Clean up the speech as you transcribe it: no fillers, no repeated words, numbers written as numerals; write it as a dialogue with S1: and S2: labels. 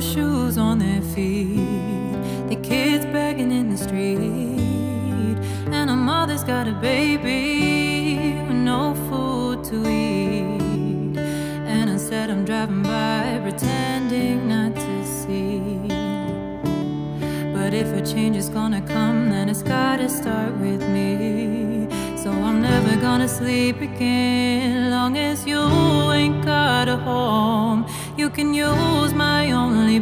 S1: shoes on their feet, the kids begging in the street, and a mother's got a baby with no food to eat. And instead I'm driving by pretending not to see. But if a change is gonna come, then it's gotta start with me. So I'm never gonna sleep again, long as you ain't got a home. You can use my only